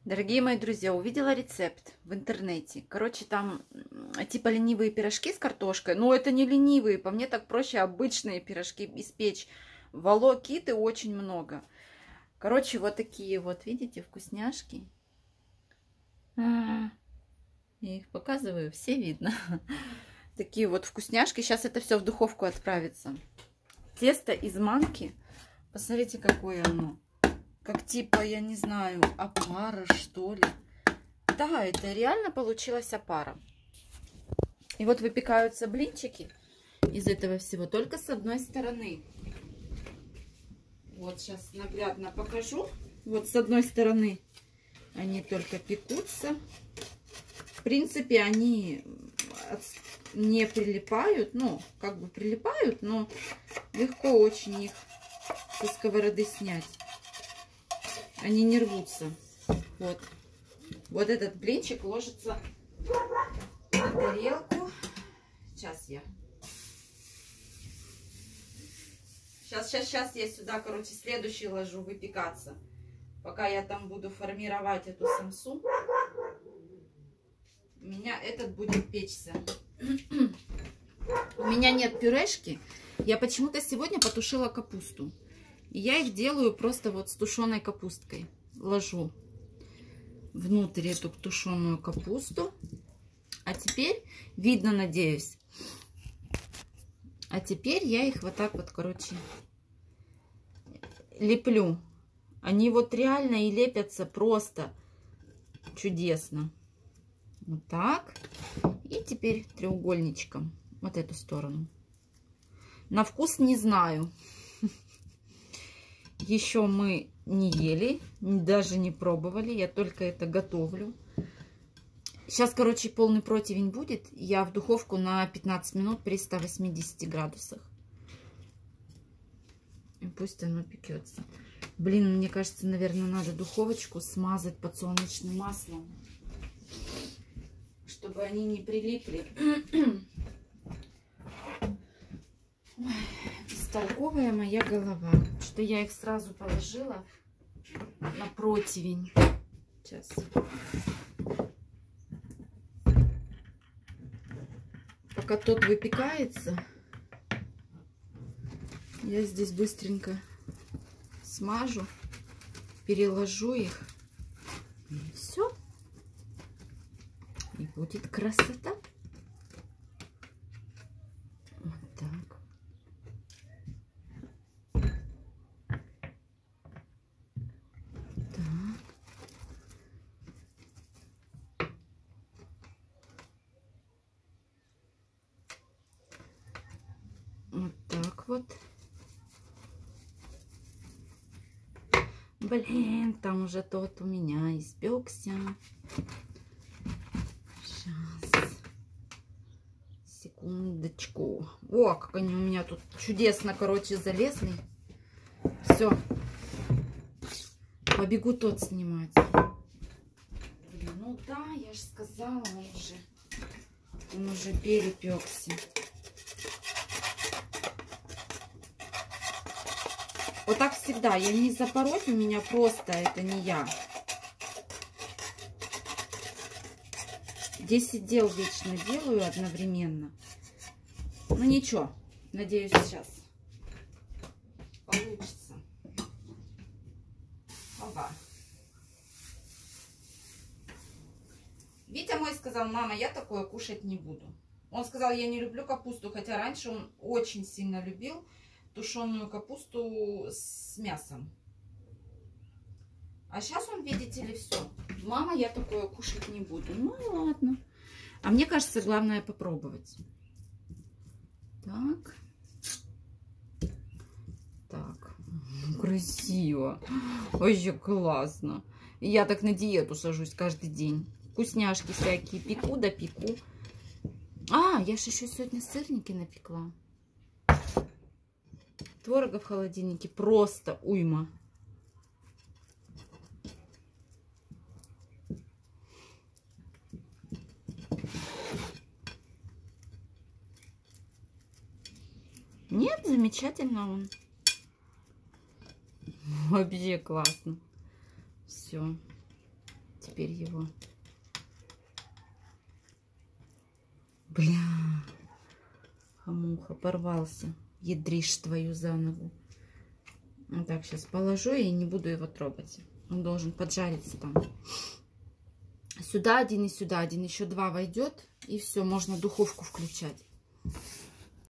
Дорогие мои друзья, увидела рецепт в интернете. Короче, там типа ленивые пирожки с картошкой. Но это не ленивые, по мне так проще обычные пирожки испечь. Волокиты очень много. Короче, вот такие вот, видите, вкусняшки. Я их показываю, все видно. Такие вот вкусняшки. Сейчас это все в духовку отправится. Тесто из манки. Посмотрите, какое оно. Как типа, я не знаю, опара, что ли. Да, это реально получилась опара. И вот выпекаются блинчики из этого всего только с одной стороны. Вот сейчас наглядно покажу. Вот с одной стороны они только пекутся. В принципе, они не прилипают. Ну, как бы прилипают, но легко очень их со сковороды снять. Они не рвутся. Вот. Вот этот блинчик ложится на тарелку. Сейчас я. Сейчас я сюда, короче, следующий ложу выпекаться. Пока я там буду формировать эту самсу, у меня этот будет печься. У меня нет пюрешки. Я почему-то сегодня потушила капусту. И я их делаю просто вот с тушеной капусткой. Ложу внутрь эту тушеную капусту. А теперь, видно, надеюсь. А теперь я их вот так вот, короче, леплю. Они вот реально и лепятся просто чудесно. Вот так. И теперь треугольничком. Вот эту сторону. На вкус не знаю. Еще мы не ели, даже не пробовали. Я только это готовлю. Сейчас, короче, полный противень будет. Я в духовку на 15 минут при 180 градусах. И пусть оно пекется. Блин, мне кажется, наверное, надо духовочку смазать подсолнечным маслом, чтобы они не прилипли. Бестолковая моя голова. Что я их сразу положила на противень. Сейчас. Пока тот выпекается, я здесь быстренько смажу, переложу их. И все. И будет красота. Вот так. Вот так вот. Блин, там уже тот у меня испекся. Сейчас. Секундочку. О, как они у меня тут чудесно, короче, залезли. Все. Побегу тот снимать. Блин, ну да, я же сказала, он уже перепекся. Вот так всегда. Я не запороть, у меня просто это не я. 10 дел вечно делаю одновременно. Ну ничего, надеюсь, сейчас получится. Опа. Витя мой сказал: мама, я такое кушать не буду. Он сказал: я не люблю капусту, хотя раньше он очень сильно любил тушеную капусту с мясом. А сейчас он, видите ли, все. Мама, я такое кушать не буду. Ну и ладно. А мне кажется, главное попробовать. Так. Так. Красиво. Вообще классно. Я так на диету сажусь каждый день. Вкусняшки всякие пеку да пеку. А, я же еще сегодня сырники напекла. Творога в холодильнике просто уйма. Нет, замечательно он. Вообще классно. Все. теперь его. Бля, хамуха порвался. Ядришь твою за ногу. Вот так, сейчас положу и не буду его трогать. Он должен поджариться там. Сюда один и сюда один. Еще 2 войдет. И все, можно духовку включать.